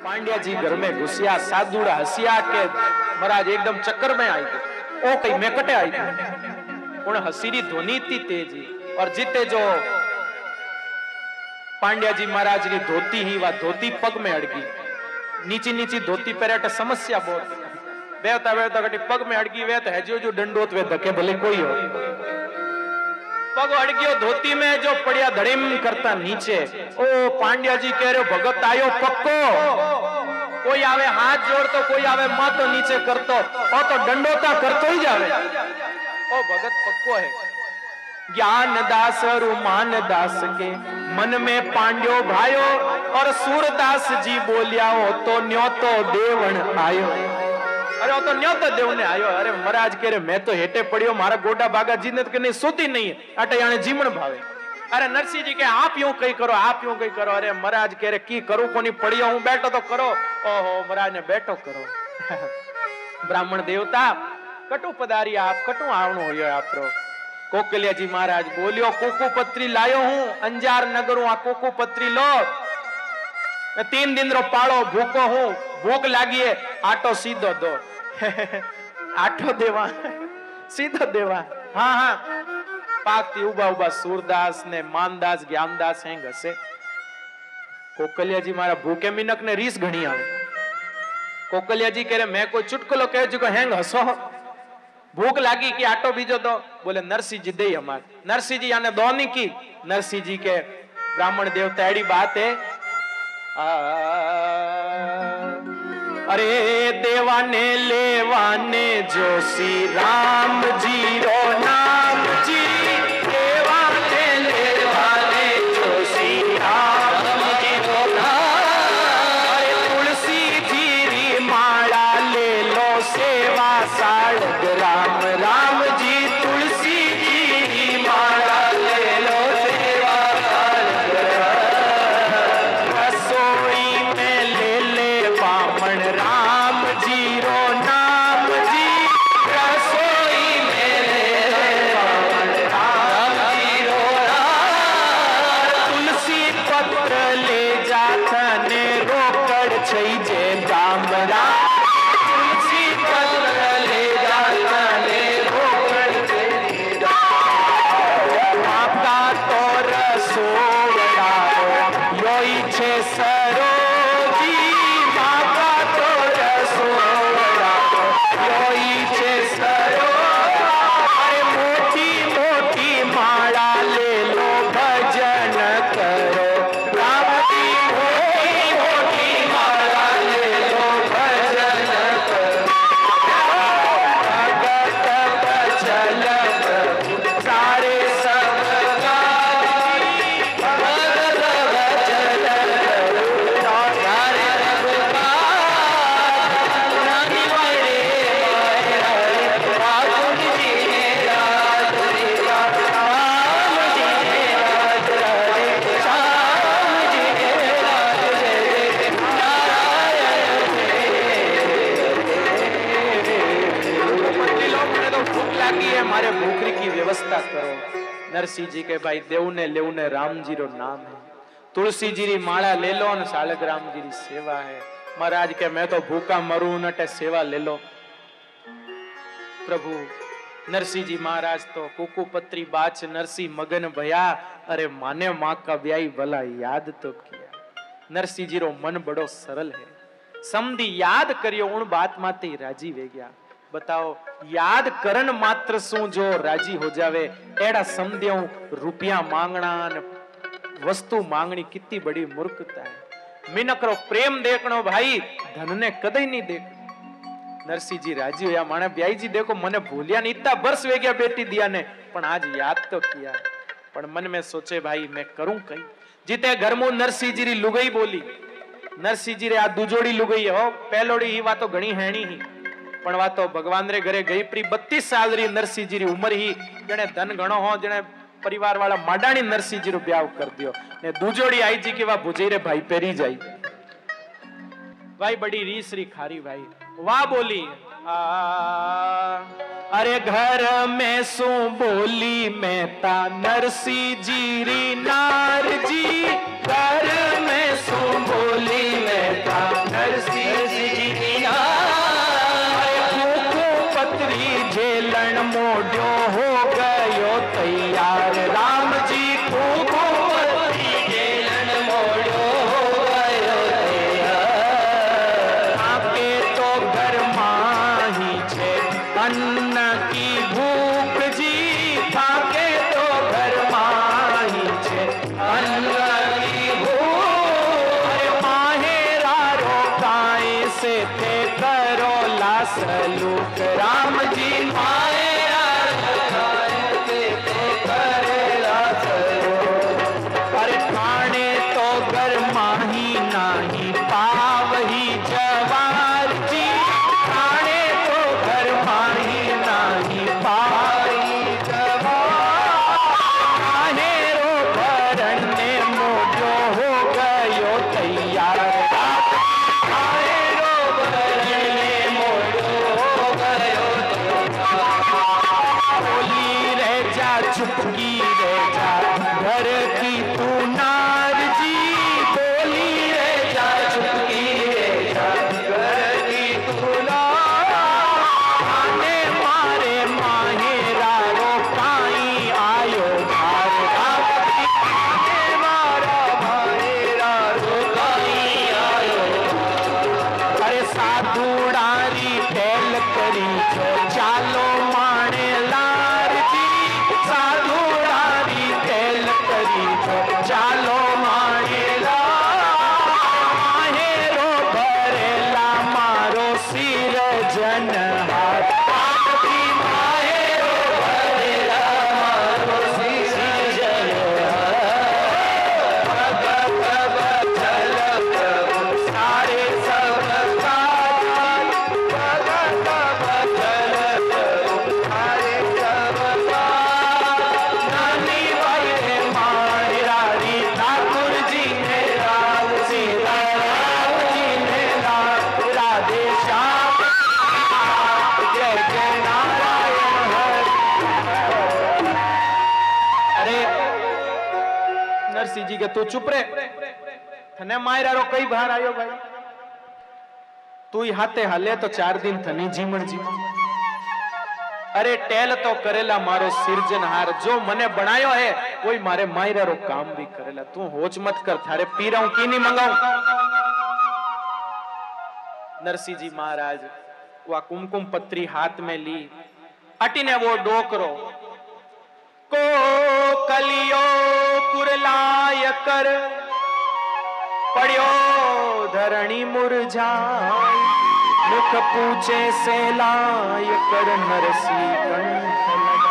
पांड्या जी घर में घुसिया, साधुड़ा हसिया के महाराज एकदम चक्कर में आई गए। ओ कई मेकटे आई गए उन हसीरी ध्वनि थी तेजी और जीते जो पांड्या जी महाराज की धोती ही वा धोती पग में अड़गी, नीची नीची धोती पहरे समस्या बहुत वेवता वेवता कटी पग में अड़गी वे तो है जो दंडोत वे धके भले कोई हो पग अड़गियो धोती में जो पड़िया धड़ीम करता नीचे। ओ पांड्या जी कह रहे भगत आयो पक्को, कोई आवे हाथ जोड़तो कोई आवे माथो नीचे करतो और तो दंडोता करतो ही जावे। ओ भगत पक्को है। ज्ञान दास और मान दास के मन में पांड्यो भायो और सूरदास जी बोलिया हो तो न्यो तो देवण आयो। अरे वो तो न्यो तो देव ने आयो। अरे महाराज कह रहे मैं तो हेटे पड़ियो मारा गोडा बागा जी ने कहीं सोती नहीं है अटे याने जीवन भावे। अरे नरसिंह जी के आप यूं कहीं करो आप यूं कहीं करो। अरे महाराज कह रहे की करूं कोनी पड़ियो हूं बैठो तो करो। ओहो महाराज ने बैठो करो। ब्राह्मण देवता कटु पधारी आप कटु आवणो होयो आपरो। कोकलिया जी महाराज बोलियो कोको पत्री लायो हूं अंजार नगर आ कोको पत्री लो 3 दिन रो पाड़ो भूखो हूं भूख लागी है आटो सीधो दो। आटो देवा सीधो देवा। हाँ हाँ पाकती उबा उबा सूरदास ने मानदास ज्ञानदास हैं घसे। कोकलिया जी मारा भूखे मिनक ने रीस घणी आवे। कोकलिया जी कह रहे मैं कोई चुटकुलो कह जो हैंग हसो भूख लागी कि आटो बीजो दो। बोले नरसिंह जी दे हमार। नरसिंह जी याने दो नहीं की। नरसिंह जी के ब्राह्मण देवता एड़ी बात है अरे देवाने लेवाने जो श्री राम जी रो नाम जी देवाने लेवाने जो श्री राम जी रो नाम तुलसी जी री माला ले लो सेवा साड़ग राम राम जी तुलसी जी री माला ले लो सेवा साड़ग रसोई में ले ले बामण राम जी रो नाम जी रसोई में ले ले बामण राम जी रो नाम तुलसी पत्र ले जाथने रोकड़ छई जे दाम राम तुलसी पत्र ले जाथने रोकड़ छई माता तो रसोड़ा योई छे सरोजी माता तो रसोड़ा योई छे सरो। अरे मोटी मोटी माला ले लो भजन करो राम की मोटी मोटी माला ले लो भजन करो। भगत बचल प्रभु सारे सब काजी भगत बचल प्रभु सारे सब काज नानी बड़े राम जी ने राज रे राम जी ने राज रे श्याम जी ने राज रे नारायण रे तो भूख लगी है मारे भूखरी की व्यवस्था करो। नरसिंह जी के भाई देवने लेवने राम जी रो नाम है तुलसी जी री माला ले लो न सालग राम जी री सेवा है। महाराज के मैं तो भूखा मरू नटे सेवा ले लो। प्रभु नरसिंह जी महाराज तो कुकुपत्री बाच नरसिंह मगन भया। अरे माने माँ का ब्याई भला याद तो किया। नरसिंह जी रो मन बड़ो सरल है समधी याद करियो उन बात माते राजी वे गया। बताओ याद करन मात्र सु जो राजी हो जावे एड़ा समझ्यो रुपया मांगना वस्तु मांगनी कितनी बड़ी मूर्खता है। मिनकरो प्रेम देखनो भाई धन ने कदे नहीं देख। नरसिंह जी राजी होया माने ब्याई जी देखो मने भूलिया नहीं इतना वर्ष वे गया बेटी दिया ने पण आज याद तो किया। पण मन में सोचे भाई मैं करूं कई जीते घर में नरसिंह जी री लुगई बोली। नरसिंह जी रे आ दूजोड़ी लुगई हो पहलोड़ी ही वातो घणी हेणी ही पण वातो भगवान रे घरे गई प्री 32 साल री नरसिंह जी री उम्र ही जने धन घणो हो जने परिवार वाला माडाणी नरसिंह जी रो ब्याह कर दियो ने दूजोड़ी आई जी के वा भुजई रे भाई पेरी जाई। भाई बड़ी रीस री खारी भाई वाह बोली अरे घर में सू बोली मेहता नरसिंह जी री नार जी घर में सू बोली मेहता अन्न की भूख जी थाके तो घर माही छे अन्न की भूख अरे माहेरा रोकाए से ते करो लासलूक राम जी माहेरा रोकाए से ते करे लासलूक अरे ठाणे तो घर माही नाही पावही जवार जी ठाणे तो घर माही नाही पावही जवार माहेरो भरण ने मोजो हो गयो तैयार माहेरो भरण ने मोजो हो गयो तैयार बोली रह जा चुपकी रह जा घर की तू नार जी बोली रह जा चुपकी रह जा घर की तू नार आने मारे माहेरा रोकाई आयो भार आने मारा माहेरा रोकाई आयो अरे साधुडारी टेल करी जो चालो माणे लार जी साधुडारी टेल करी जो चालो माणे लार माहेरो भरेला मारो सिर जनहार पार्वती माहेरो भरेला मारो सिर जनहार भगत बचल प्रभु सारे सब काज भगत बचल प्रभु सारे सब काज नानी बाई रे मारी ठाकुर जी ने राम सीता राम जी ने राम राधे श्याम जय जय नारायण हरि अरे नरसिंह जी के तू चुप रे थने मायरा रो कई बार आयो भाई तू ही हाथे हाले तो 4 दिन थनी जीवन जी अरे टेल तो करेला मारो सिरजनहार जो मने बनायो है कोई मारे मायरा रो काम भी करेला तू होच मत कर थारे पीराऊं की नहीं मंगाऊं नरसिंह जी महाराज वह कुमकुम पत्री हाथ में ली अटीने वो डोकरो को कलियो कुरलाय कर पड़ियो धरणी मुरझाय मुख पूछे से लाय कर नरसी कंठ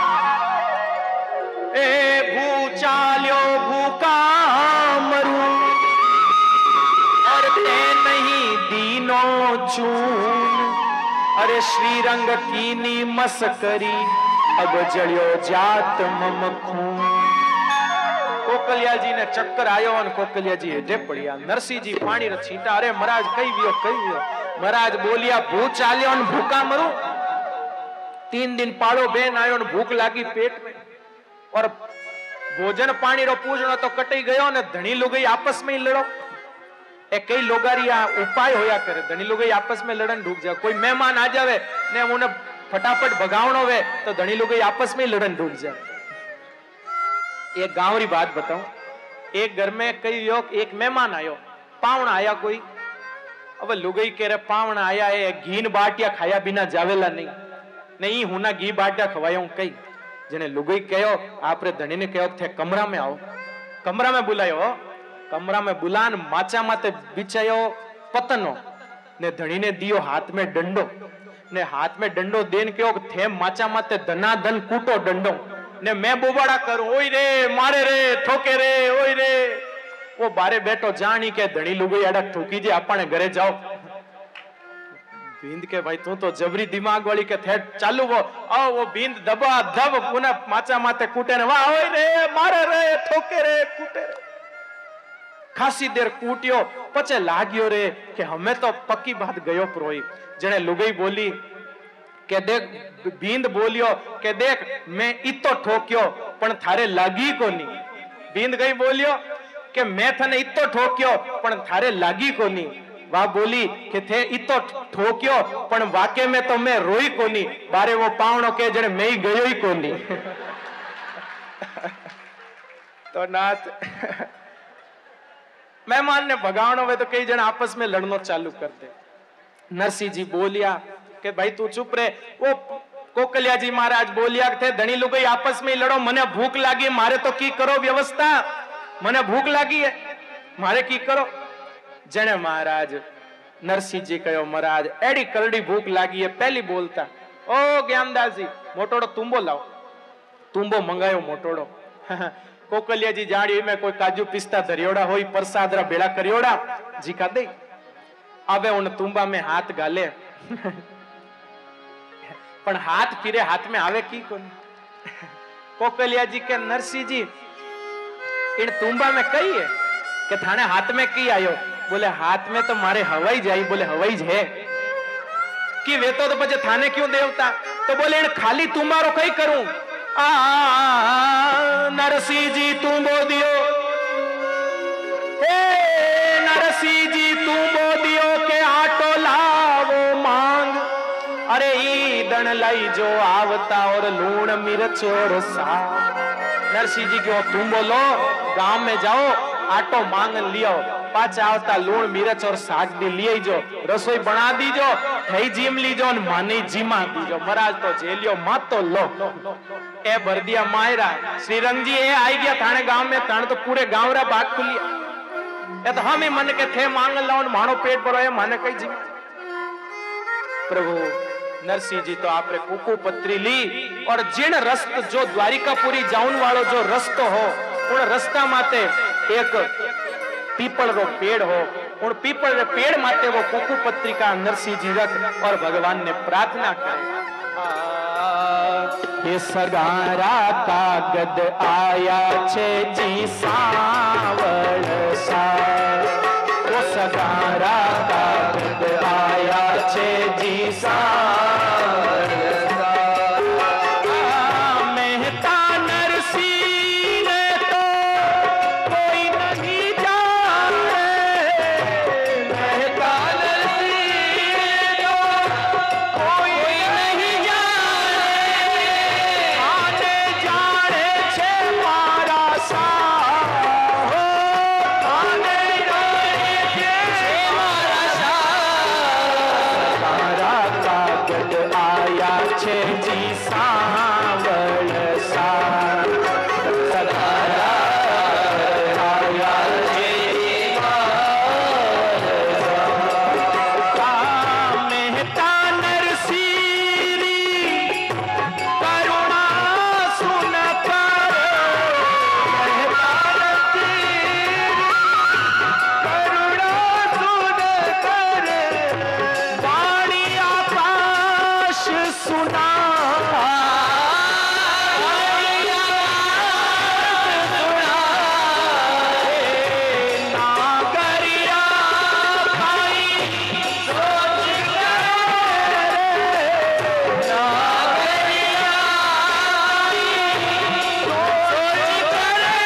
लगा ए भू चाल्यो भूका मरू और ते नहीं दीनो चून अरे श्रीरंग कीनी मस्करी अब जड़ियो जात मम खून कोकलिया जी ने चक्कर आयो और कोकलिया जी हेठे पड़िया नरसिंह जी पानी रे छींटा अरे महाराज कई वियो महाराज बोलिया भूख चाल्यो और भूखा मरू 3 दिन पाड़ो बेन आयो और भूख लागी पेट में और भोजन पानी रो पूजनो तो कटी गयो ने धनी लोग आपस में ही लड़ो ए कई लोगारिया उपाय होया करे धनी लोग आपस में लड़न ढूक जाए कोई मेहमान आ जावे ने उन्हें फटाफट भगावनो वे तो धनी लोग आपस में ही लड़न ढूक जाए एक गांव री बात बताऊं एक घर में कई योग एक मेहमान आयो पावण आया कोई अब लुगई कह रहे पावण आया है घीन बाटिया खाया बिना जावेला नहीं हूं ना घी बाटिया खवाया कई जने लुगई कहो आपरे धनी ने कहो थे कमरा में आओ कमरा में बुलायो कमरा में बुलान माचा माते बिछायो पतनो ने धनी ने दियो हाथ में डंडो ने हाथ में डंडो देन कहो थे माचा माते धनाधन कूटो डंडो ने मैं बोबाड़ा करूं ओई रे मारे रे ठोके रे ओई रे वो बारे बैठो जानी के धनी लुगई अड़क ठोकी जे अपने घरे जाओ बींद के भाई तू तो जबरी दिमाग वाली के थे चालू वो बींद दबा दब पुनः माचा माते कूटे ने वाह ओई रे मारे रे ठोके रे कूटे रे खासी देर कूटियो पचे लाग्यो रे के हमें तो पक्की बात गयो प्रोई जने लुगई बोली के देख बींद बोलियो के देख मैं इतो ठोक्यो पण थारे लागी कोनी बींद गई बोलियो के मैं थने इतो ठोक्यो पण थारे लागी कोनी वा बोली के थे इतो ठोक्यो पण वाके में तो मैं रोई कोनी बारे वो पावणो के जने मैं ही गयो ही कोनी तो नाथ मेहमान ने भगावनो वे तो कई जन आपस में लड़नो चालू कर दे नरसिंह जी बोलिया कि भाई तू चुप रहे वो कोकलिया जी महाराज बोलिया थे धनी लोग आपस में लड़ो, मने भूख लागी, मारे तो की करो व्यवस्था, मने भूख लागी है, मारे की करो। जने महाराज नरसिंह जी कहो महाराज एडी करड़ी भूख लागी है, पहली बोलता ओ ज्ञानदास जी मोटोड़ो तुम्बो लाओ, तुम्बो मंगायो मोटोड़ो। कोकलिया जी जाड़ी में कोई काजू पिस्ता धरियोड़ा होई, प्रसाद रा बेड़ा करियोड़ा जी का दे, अबे उन तुम्बा में हाथ गाले पण हाथ फिरे हाथ में आवे की कोन। कोकलिया जी के नरसिंह जी इन तुम्बा में कही है कि थाने हाथ में की आयो, बोले हाथ में तो मारे हवाई जाई, बोले हवाई है कि वे तो बचे थाने क्यों देवता, तो बोले इन खाली तुम्हारो कई करूं। नरसिंह जी तुम्बो दियो, हे नरसिंह जी तुम्बो दियो के आटो लावो मांग, अरे ईदन लाई जो आवता और लूण मिर्च और सा। नरसिंह जी को तुम बोलो गांव में जाओ आटो मांग लियो, पाचा आवता लूण मिर्च और साग दी लिए जो, रसोई बना दीजो, थई जीम लीजो और मानी जीमा दीजो, महाराज तो जेलियो मत तो लो। ए भर दिया मायरा श्रीरंग जी ए आई गया थाने गांव में, थाने तो पूरे गांव रा भाग खुलिया, तो हम ही मन के थे मांग लो मानो पेट भरो है माने कई जीमा। प्रभु नरसिंह जी तो आपने कुकू पत्री ली और जिन रस्त जो द्वारिकापुरी जाऊन वालों जो रस्तो हो उन रस्ता माते एक पीपल रो पेड़ हो, उन पीपल रे पेड़ माते वो कुकू पत्री का नरसिंह जी रख और भगवान ने प्रार्थना करी। ये सगारा कागद आया छे जी सावळ सा, वो सगारा कागद आया छे जी सावळ सा। मेहता नरसिंह तो कोई नहीं जाने, मेहता नरसिंह तो कोई नहीं जाने, आने जाने छे मारा सा, आने जाने छे मारा सा। सगारा कागद आया छे जी सावळ सा, सगारा आया छे जी सावळ सा। मेहता नरसिंह करुणा सुन कर, मेहता नरसिंह करुणा सुन कर, वाणी आकाश सुना, वाणी आकाश सुना, नागरिया भाई सोच करे, नागरिया सोच करे,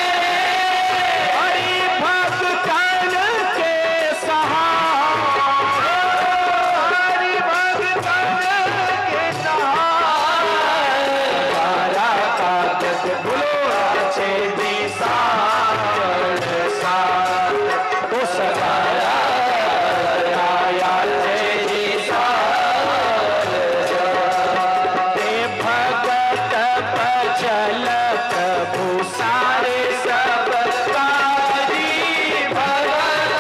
हरि भगतन के सहारे, हरि भगतन के सहारे। सगारा कागद बोलो छे जी सावळ सा, तो सगारा आया छे जी सावळ सा। ते भगत बचल प्रभु सारे सब कारी, भगत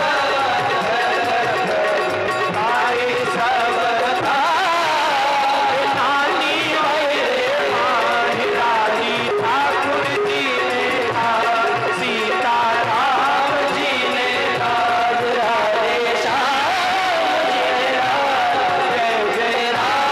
आई सब कारी। नानी वैरे माहिरारी ठाकुर जी ने राज, सीता राम जी ने राज, राधे श्याम जी ने राज, जय जय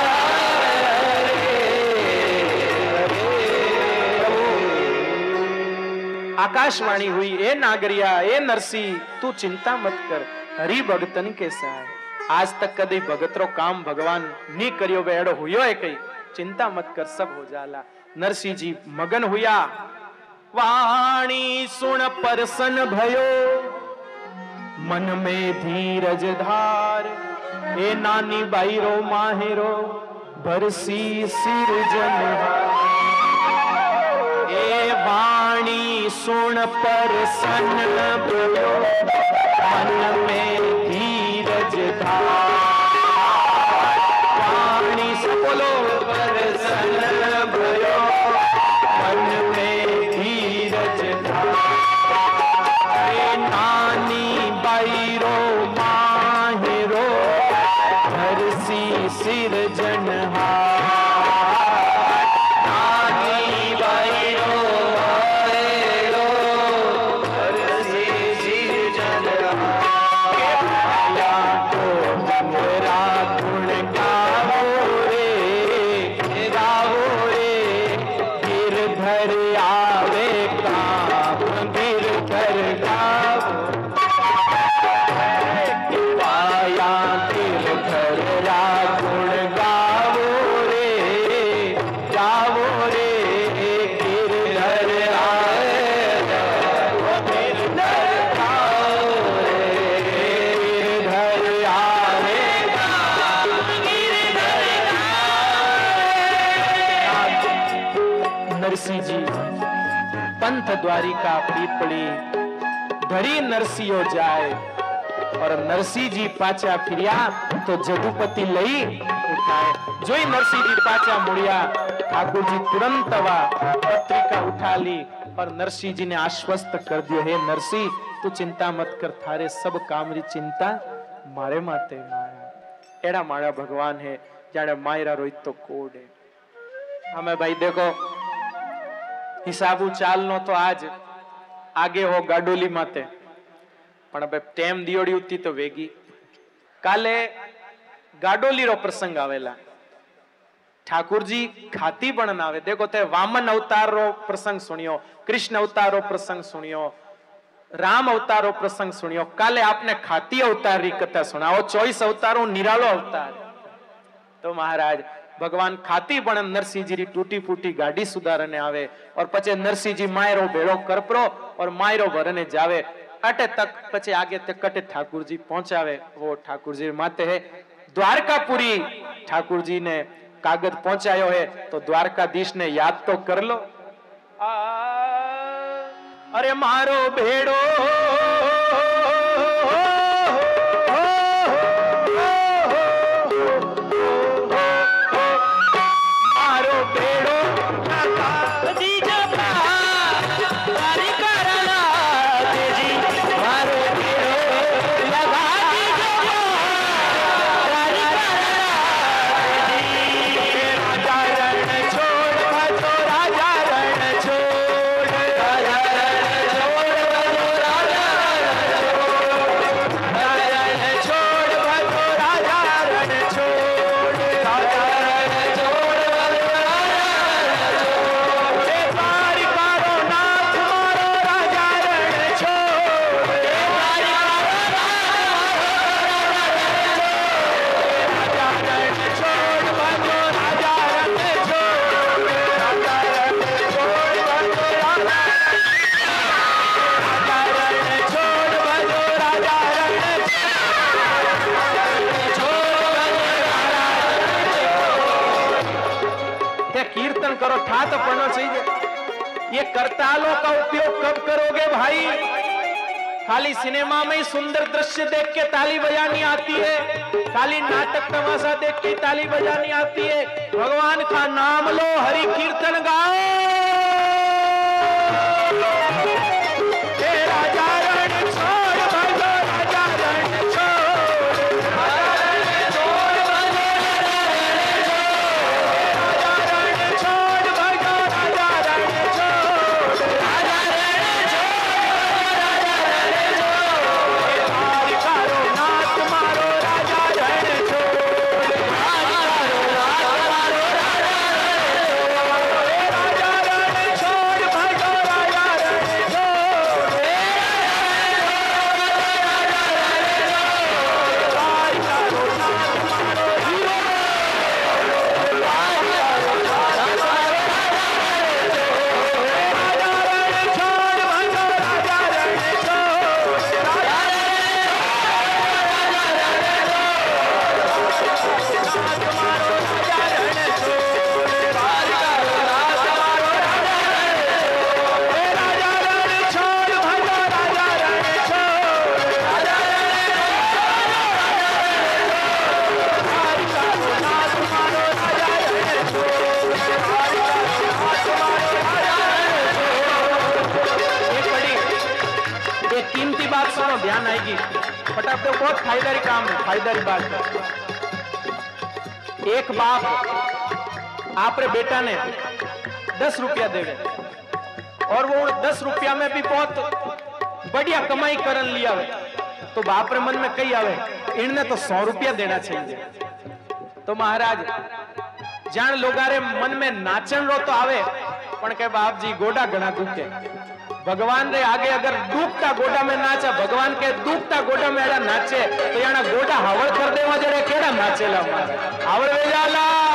राधे। आकाशवाणी हुई ए नागरिया ए नरसिंह तू चिंता मत कर, हरि भगतन के सहाय। आज तक कदी भगतरो काम भगवान नी करियो वे एड़ो हुयो है कई, चिंता मत कर सब हो जाला। नरसिंह जी मगन हुया, वाणी सुन परसन भयो, मन में धीरज धार, ए नानी बाईरो माहेरो बरसी सिरजनहार। ए वाणी सुन परसन भयो, मन में धीरज धार, वाणी से बोलो परसन तीर्थ द्वारिका पीपड़ी धरी नरसिंहो जाए और नरसिंह जी पाचा फिरिया तो जदुपति लई उठाए। जोई नरसिंह जी पाचा मुड़िया ठाकुर जी तुरंत पत्रिका उठा ली और नरसिंह जी ने आश्वस्त कर दियो, हे नरसिंह तू चिंता मत कर, थारे सब काम री चिंता मारे माते माया। एड़ा मारा भगवान है जाने मायरा रोहित तो कोड है। हमें भाई देखो हिसाबू चाल नो तो आज आगे हो गाडोली माते पण अब टेम दियोड़ी उती तो वेगी। काले गाडोली रो प्रसंग आवेला, ठाकुर जी खाती पण आवे। देखो ते वामन अवतार रो प्रसंग सुनियो, कृष्ण अवतार रो प्रसंग सुनियो, राम अवतार रो प्रसंग सुनियो। काले आपने खाती अवतार री कथा सुनाओ, 24 अवतारों निरालो अवतार। तो महाराज भगवान खाती पण नरसिंह जी री टूटी फूटी गाड़ी सुधारने आवे और पछे नरसिंह जी मायरो भेड़ो करपरो और मायरो भरने जावे। अटे तक पछे आगे तक कटे ठाकुर जी पहुंचावे। वो ठाकुर जी माते है द्वारकापुरी ठाकुर जी ने कागज पहुंचायो है तो द्वारकाधीश ने याद तो कर लो। अरे मारो भेड़ो करो था तो पढ़ना चाहिए। ये करतालों का उपयोग कब करोगे भाई? खाली सिनेमा में ही सुंदर दृश्य देख के ताली बजानी आती है, खाली नाटक तमाशा देख के ताली बजानी आती है। भगवान का नाम लो, हरि कीर्तन गाओ। ध्यान आएगी फटाफट, तो बहुत फायदारी काम है, फायदारी बात है। एक बाप आपरे बेटा ने 10 रुपया देवे और वो 10 रुपया में भी बहुत बढ़िया कमाई करन लिया वे, तो बाप रे मन में कई आवे इनने तो 100 रुपया देना चाहिए। तो महाराज जान लोगारे मन में नाचन रो तो आवे पण के बाप जी गोडा घना दुखे। भगवान रे आगे अगर डूबता गोडा में नाचा, भगवान के डूबता गोडा में एड़ा नाचे तो याना गोडा हावड़ कर देवा जड़े केड़ा नाचेला हावड़ वे जाला।